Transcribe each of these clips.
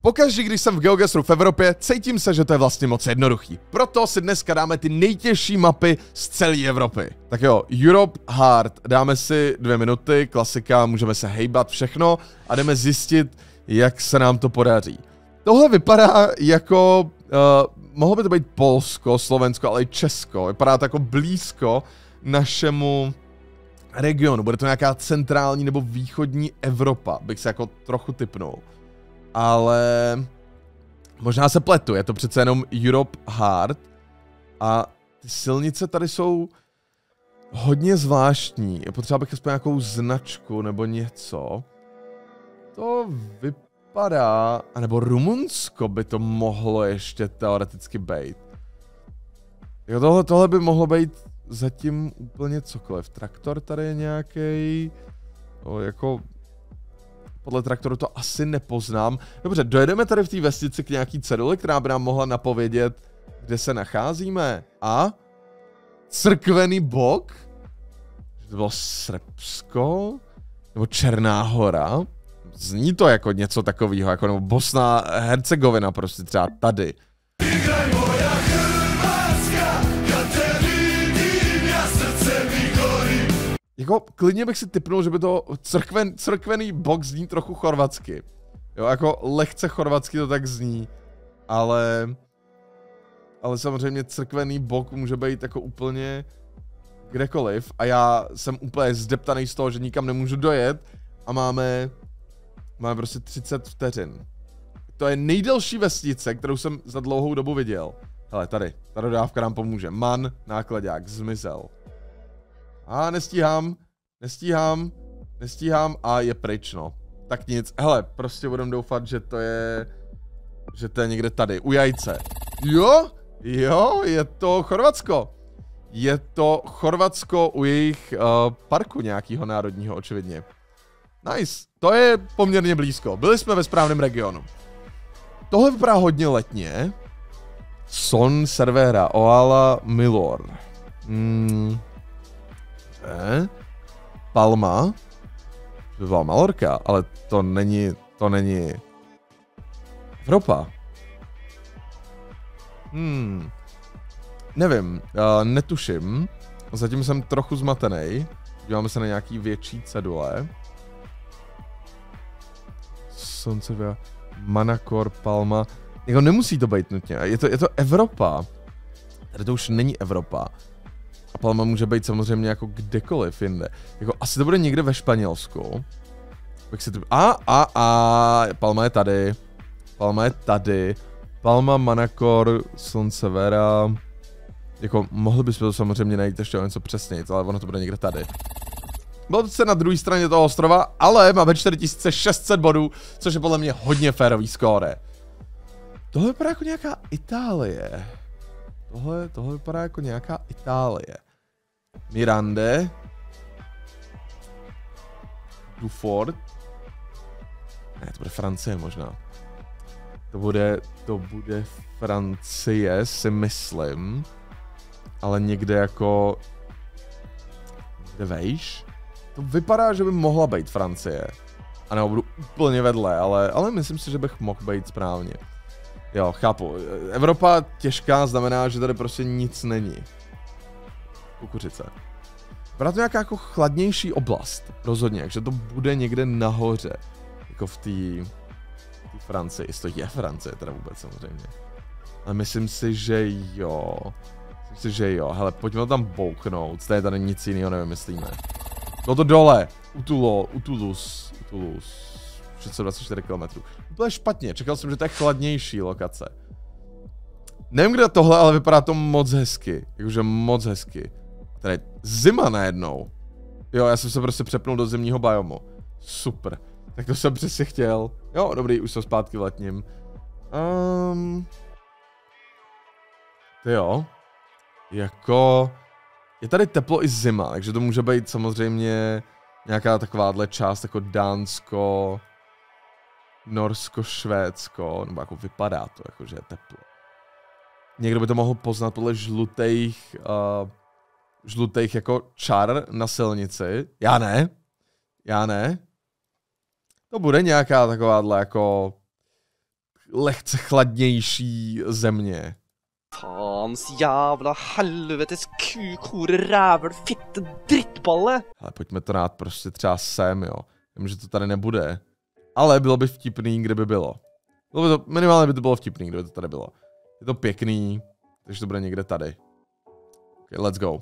Pokaždé, když jsem v GeoGuessru v Evropě, cítím se, že to je vlastně moc jednoduchý. Proto si dneska dáme ty nejtěžší mapy z celé Evropy. Tak jo, Europe Hard. Dáme si 2 minuty, klasika, můžeme se hejbat, všechno a jdeme zjistit, jak se nám to podaří. Tohle vypadá jako... mohlo by to být Polsko, Slovensko, ale i Česko. Vypadá to jako blízko našemu regionu. Bude to nějaká centrální nebo východní Evropa, bych se jako trochu tipnul. Ale možná se pletu, je to přece jenom Europe Hard a ty silnice tady jsou hodně zvláštní. Je potřeba bych aspoň nějakou značku nebo něco. To vypadá, anebo Rumunsko by to mohlo ještě teoreticky být. Jo, tohle by mohlo být zatím úplně cokoliv. Traktor tady je nějaký, jako... Podle traktoru to asi nepoznám. Dobře, dojedeme tady v té vesnici k nějaký ceduli, která by nám mohla napovědět, kde se nacházíme. A? Crkvený bok? To bylo Srbsko? Nebo Černá Hora? Zní to jako něco takového, jako nebo Bosna Hercegovina prostě třeba tady. Jako klidně bych si tipnul, že by to crkvený bok zní trochu chorvatsky. Jo, jako lehce chorvatsky to tak zní, ale samozřejmě crkvený bok může být jako úplně kdekoliv a já jsem úplně zdeptaný z toho, že nikam nemůžu dojet a máme prostě 30 vteřin. To je nejdelší vesnice, kterou jsem za dlouhou dobu viděl. Hele, tady, ta dodávka nám pomůže. Man, nákladák, zmizel. A nestíhám a je pryč, no. Tak nic, hele, prostě budem doufat, že to je někde tady, u jajce. Jo, je to Chorvatsko. Je to Chorvatsko u jejich parku nějakého národního, očividně. Nice, to je poměrně blízko, byli jsme ve správném regionu. Tohle vypadá hodně letně. Son Servera, Oala Milor. Palma. To by byla Malorka, ale to není Evropa. Nevím, netuším. Zatím jsem trochu zmatený. Díváme se na nějaký větší cedule. Soncevia, Manacor, Palma. Jako nemusí to být nutně. Je to Evropa. Tady to už není Evropa. A Palma může být samozřejmě jako kdekoliv jinde. Jako asi to bude někde ve Španělsku. Palma je tady. Palma, Manacor, Soncevera. Jako mohli bychom to samozřejmě najít ještě o něco přesněji, ale ono to bude někde tady. Bylo to se na druhé straně toho ostrova, ale máme 4600 bodů, což je podle mě hodně férový skóre. Tohle vypadá jako nějaká Itálie. Tohle vypadá jako nějaká Itálie. Mirande. Dufort. Ne, to bude Francie možná. To bude Francie, si myslím. Ale někde jako... Kde vejš? To vypadá, že by mohla být Francie. A nebo budu úplně vedle, ale myslím si, že bych mohl být správně. Jo, chápu. Evropa těžká znamená, že tady prostě nic není. Kukuřice. Vypadá to nějaká jako chladnější oblast. Rozhodně, takže to bude někde nahoře. Jako v té Francii. Jestli to je Francie teda vůbec samozřejmě. Ale myslím si, že jo. Hele, pojďme to tam bouknout. Tady nic jiného nevymyslíme. Bylo to dole. U Toulouse. 624 km. Úplně špatně, čekal jsem, že to je chladnější lokace. Nevím, kde tohle, ale vypadá to moc hezky. Jakože moc hezky. Tady zima najednou. Jo, já jsem se prostě přepnul do zimního biomu. Super. Tak to jsem přesně chtěl. Jo, dobrý, už jsem zpátky v letním. Jo. Jako... Je tady teplo i zima, takže to může být samozřejmě nějaká takováhle část jako Dánsko, Norsko, Švédsko, nebo jako vypadá to, jako že je teplo. Někdo by to mohl poznat podle žlutých jako čar na silnici. Já ne. To bude nějaká takováhle jako lehce chladnější země. Fans jävla helvetes kuk, hore, rävel, fitte, drittballe. Ale pojďme to dát prostě třeba sem, jo. Vím, že to tady nebude. Ale bylo by vtipný, kdyby bylo. Minimálně by to bylo vtipný, kdyby to tady bylo. Je to pěkný, takže to bude někde tady. Okay, let's go.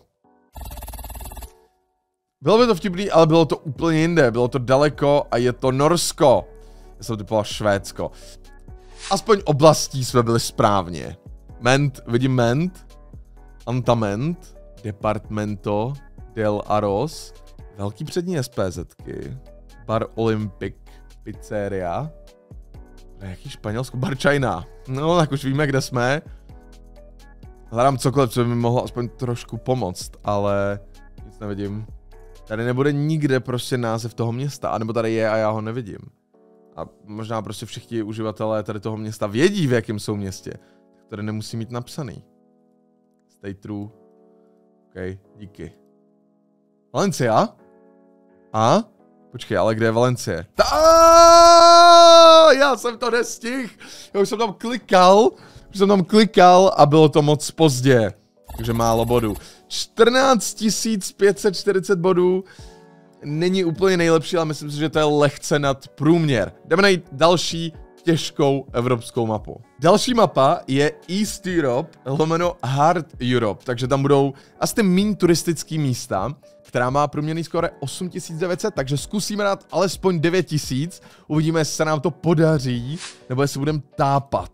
Bylo by to vtipný, ale bylo to úplně jinde. Bylo to daleko a je to Norsko. Já jsem typoval Švédsko. Aspoň oblastí jsme byli správně. Ment, vidím Ment. Antament. Departamento del Aros. Velký přední SPZky. Bar Olympic. Pizzeria. Jaký Španělsko? Bar China. No, tak už víme, kde jsme. Hledám cokoliv, co by mi mohlo aspoň trošku pomoct, ale nic nevidím. Tady nebude nikde prostě název toho města, anebo tady je a já ho nevidím. A možná prostě všichni uživatelé tady toho města vědí, v jakém jsou městě. Tady nemusí mít napsaný. Stay true. OK, díky. Valencia? A? Počkej, ale kde je Valencie? Já jsem to nestihl. Já už jsem tam klikal a bylo to moc pozdě. Takže málo bodů. 14 540 bodů. Není úplně nejlepší, ale myslím si, že to je lehce nad průměr. Jdeme najít další těžkou evropskou mapu. Další mapa je East Europe, lomeno Hard Europe, takže tam budou asi méně turistické místa, která má průměrný skóre 8900, takže zkusíme dát alespoň 9000, uvidíme, jestli se nám to podaří, nebo jestli budeme tápat.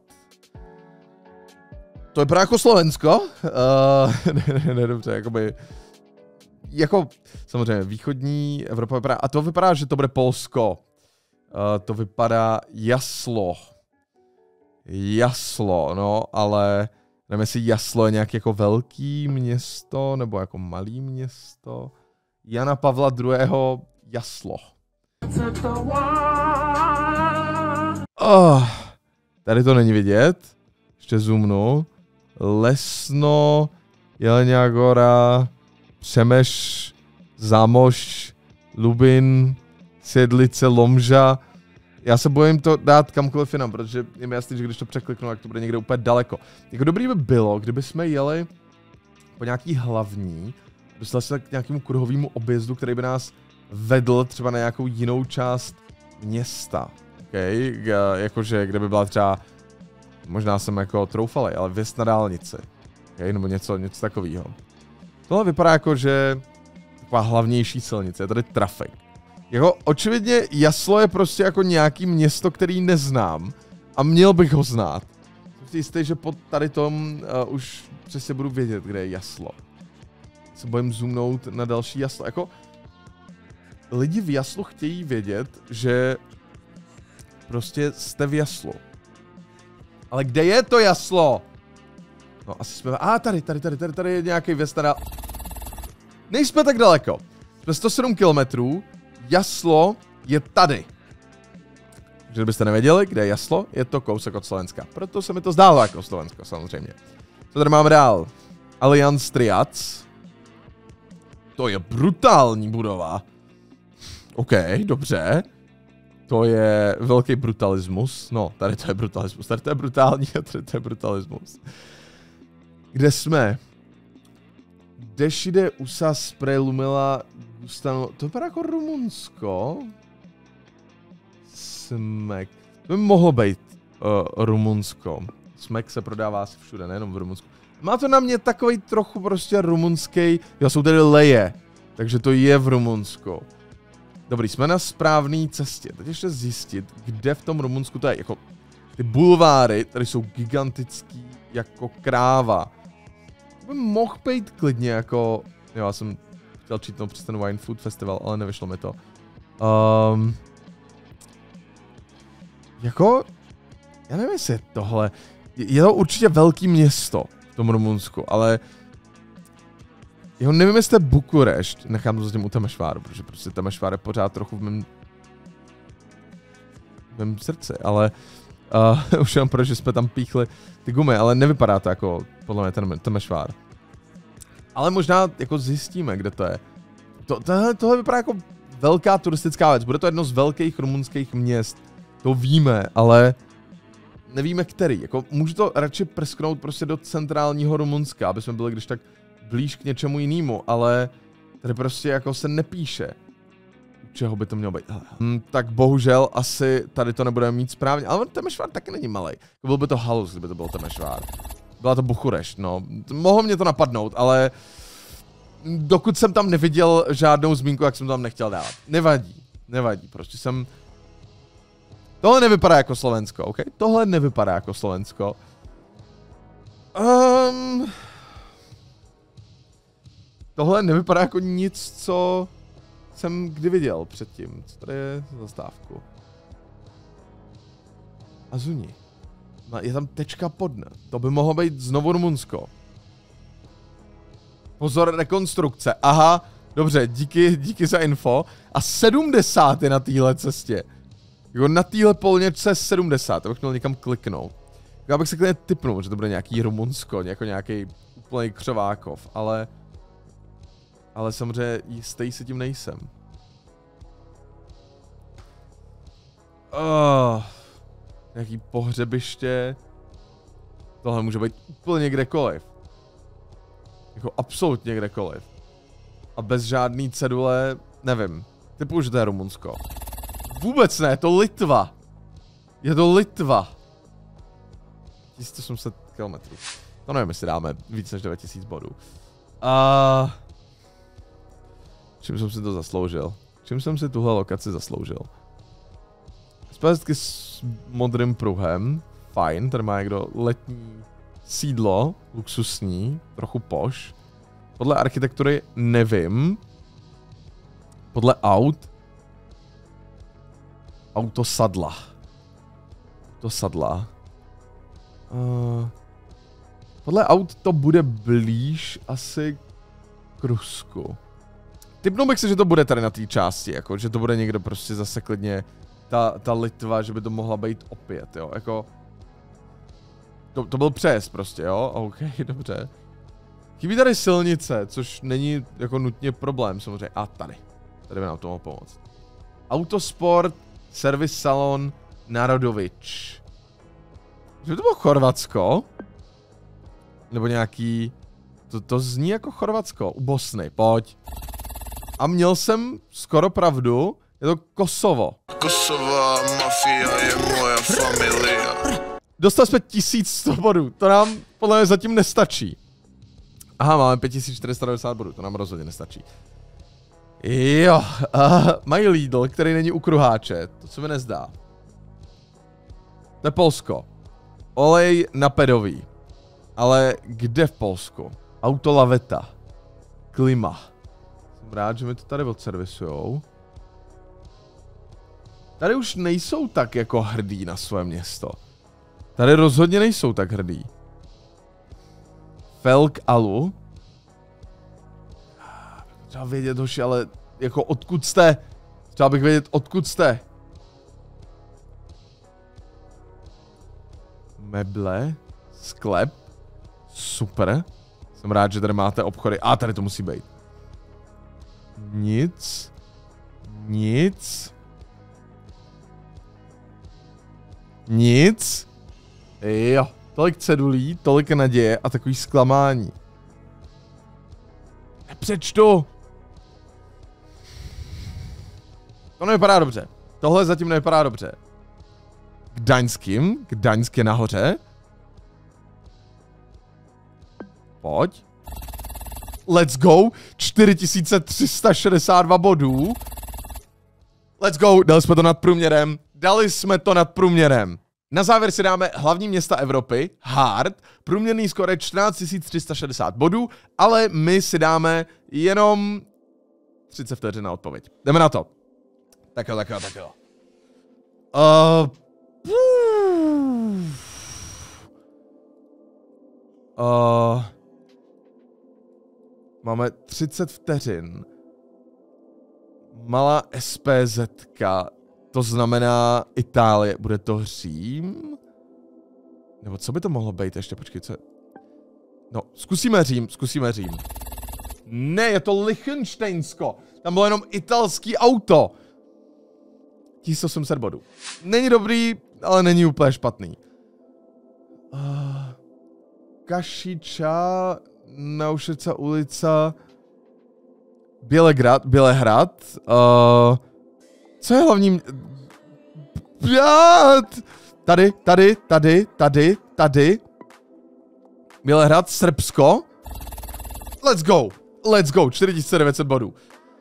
To vypadá jako Slovensko, ne, dobře, jakoby, jako samozřejmě východní Evropa vypadá, a to vypadá, že to bude Polsko. To vypadá Jaslo, no, ale nevím, jestli Jaslo je nějak jako velký město, nebo jako malý město. Jana Pavla II. Jaslo. Tady to není vidět. Ještě zoomnu. Lesno, Jelenia Gora, Přemeš, Zámoš, Lubin, Sedlice, Lomža. Já se bojím to dát kamkoliv jinam, protože je mi jasný, že když to překliknu, tak to bude někde úplně daleko. Jako dobrý by bylo, kdyby jsme jeli po nějaký hlavní, dostali se k nějakému kruhovému objezdu, který by nás vedl třeba na nějakou jinou část města. Okay? Jakože, kde by byla třeba, možná jsem jako troufalej, ale vjezd na dálnici. Okay? Nebo něco takového. Tohle vypadá jako, že taková hlavnější silnice, je tady trafik. Jako očividně Jaslo je prostě jako nějaký město, který neznám a měl bych ho znát. Jsem si jistý, že pod tady tom už přesně budu vědět, kde je Jaslo. Se bojím zoomnout na další Jaslo. Jako lidi v Jaslu chtějí vědět, že prostě jste v Jaslu. Ale kde je to Jaslo? No asi jsme... Tady je nějaký věc. Nejsme tak daleko. Jsme 107 kilometrů. Jaslo je tady. Že byste nevěděli, kde je Jaslo, je to kousek od Slovenska. Proto se mi to zdálo jako Slovensko, samozřejmě. Co tady máme dál? Allianz Triac. To je brutální budova. OK, dobře. To je velký brutalismus. No, tady to je brutalismus. Tady to je brutální a tady to je brutalismus. Kde jsme? Dešide USA Spray Lumela Gustano. To vypadá jako Rumunsko. Smek. To by mohlo být Rumunsko. Smek se prodává asi všude, nejenom v Rumunsku. Má to na mě takový trochu prostě rumunský. Jo, jsou tady leje. Takže to je v Rumunsku. Dobrý, jsme na správné cestě. Teď ještě zjistit, kde v tom Rumunsku to je. Jako ty bulváry tady jsou gigantický jako kráva. To by mohl být klidně jako... Jo, já jsem chtěl čítnout přes ten Wine Food Festival, ale nevyšlo mi to. Jako... Já nevím, jestli je tohle... Je to určitě velký město v tom Rumunsku, ale... Jo, nevím, jestli je Bukurešť. Nechám to zatím u Temešváru, protože prostě Temešvár je pořád trochu v mém srdci, ale... už jenom proč, že jsme tam píchli ty gumy, ale nevypadá to jako podle mě ten Temešvár. Ale možná jako zjistíme, kde to je. Tohle vypadá jako velká turistická věc. Bude to jedno z velkých rumunských měst. To víme, ale nevíme který. Jako můžu to radši prsknout prostě do centrálního Rumunska, aby jsme byli když tak blíž k něčemu jinému, ale tady prostě jako se nepíše. U čeho by to mělo být? Tak bohužel asi tady to nebudeme mít správně, ale Temešvár taky není malej. Byl by to halus, kdyby to byl Temešvár. Byla to Bucurešť, no. Mohlo mě to napadnout, ale dokud jsem tam neviděl žádnou zmínku, jak jsem to tam nechtěl dávat. Nevadí, prostě jsem... Tohle nevypadá jako Slovensko, OK? Tohle nevypadá jako Slovensko. Tohle nevypadá jako nic, co jsem kdy viděl předtím. Co tady je za zastávku? Azuni. Je tam tečka pod N. To by mohlo být znovu Rumunsko. Pozor, rekonstrukce. Aha, dobře, díky za info. A 70 je na téhle cestě. Jo, na téhle polněčce 70, to bych měl někam kliknout. Já bych se klidně tipnul, že to bude nějaký Rumunsko, jako nějaký úplný křovákov, ale samozřejmě jistý si tím nejsem. Nějaký pohřebiště. Tohle může být úplně kdekoliv. Jako absolutně kdekoliv. A bez žádný cedule, nevím. Typuji, že to je Rumunsko. Vůbec ne, je to Litva. Je to Litva. 1800 km. To nevím, jestli dáme víc než 9000 bodů. Čím jsem si to zasloužil? Čím jsem si tuhle lokaci zasloužil? Zpětky s modrým pruhem. Fajn, tady má někdo letní sídlo, luxusní, trochu poš. Podle architektury nevím. Podle aut. Autosadla. Podle aut to bude blíž asi k Rusku. Tipnul bych si, že to bude tady na té části, jako, že to bude někdo prostě zase klidně ta Litva, že by to mohla být opět, jo, jako... To byl přejezd prostě, jo, OK, dobře. Chybí tady silnice, což není jako nutně problém samozřejmě. A tady by nám to mohlo pomoct. Autosport, servis salon, Narodovič. Že by to bylo Chorvatsko? Nebo nějaký... To zní jako Chorvatsko, u Bosny, pojď. A měl jsem skoro pravdu, je to Kosovo. Kosová mafia je moje familia. Dostali jsme 1100 bodů, to nám podle mě zatím nestačí. Aha, máme 5490 bodů, to nám rozhodně nestačí. Jo, mají Lidl, který není u kruháče, to se mi nezdá. To je Polsko. Olej na pedový. Ale kde v Polsku? Autolaveta. Klima. Jsem rád, že mi to tady odservisujou. Tady už nejsou tak jako hrdí na své město. Tady rozhodně nejsou tak hrdí. Felk Alu. Třeba vědět, hoši, ale jako odkud jste? Třeba bych vědět, odkud jste. Meble. Sklep. Super. Jsem rád, že tady máte obchody. A tady to musí být. Nic. Nic. Nic. Jo. Tolik cedulí, tolik naděje a takový zklamání. Nepřečtu. To nevypadá dobře. Tohle zatím nevypadá dobře. Gdaňsk je nahoře. Pojď. Let's go. 4362 bodů. Let's go. Dali jsme to nad průměrem. Na závěr si dáme hlavní města Evropy, Hard, průměrný skóre 14 360 bodů, ale my si dáme jenom 30 vteřin na odpověď. Jdeme na to. Tak jo. Máme 30 vteřin. Malá SPZ-ka. To znamená Itálie. Bude to Řím? Nebo co by to mohlo být ještě? Počkej, co je? No, zkusíme Řím. Ne, je to Lichtenštejnsko. Tam bylo jenom italský auto. 1800 bodů. Není dobrý, ale není úplně špatný. Kašiča, Naušeca ulica, Bělehrad, co je hlavním... Tady. Bělehrad, Srbsko. Let's go, 4900 bodů.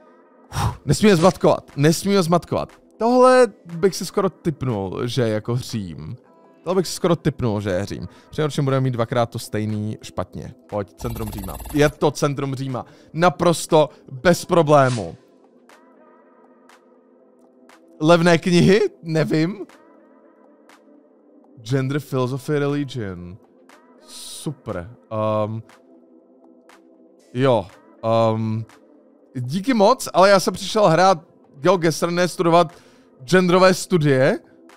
Nesmíme zmatkovat. Tohle bych si skoro tipnul, že jako Řím. Přinejmenším budeme mít dvakrát to stejný špatně. Pojď, centrum Říma. Je to centrum Říma. Naprosto bez problému. Levné knihy? Nevím. Gender, philosophy, religion. Super. Díky moc, ale já jsem přišel hrát GeoGuessr, ne studovat genderové studie.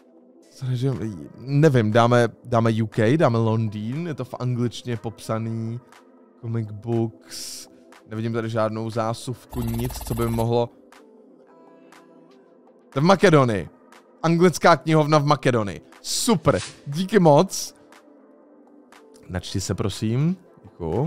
Nevím, dáme UK, dáme Londýn, je to v angličtině popsaný. Comic books. Nevidím tady žádnou zásuvku, nic, co by mohlo... To je v Makedonii. Anglická knihovna v Makedonii. Super, díky moc. Načti se, prosím. Děkuju.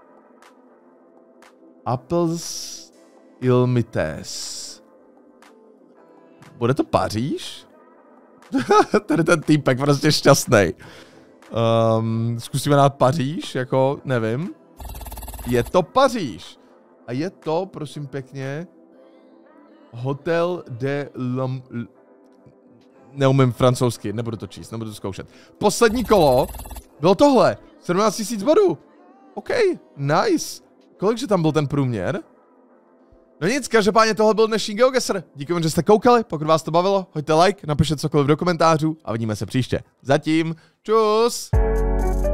Apples Ilmites. Bude to Paříž? Tady ten týpek prostě šťastný. Zkusíme dát Paříž, jako nevím. Je to Paříž. A je to, prosím pěkně, Hotel de Lam... Neumím francouzsky, nebudu to číst, nebudu to zkoušet. Poslední kolo bylo tohle. 17 000 bodů. OK, nice. Kolikže tam byl ten průměr? No nic, každopádně tohle byl dnešní GeoGuessr. Díky vám, že jste koukali, pokud vás to bavilo, hoďte like, napište cokoliv do komentářů a vidíme se příště. Zatím, čus!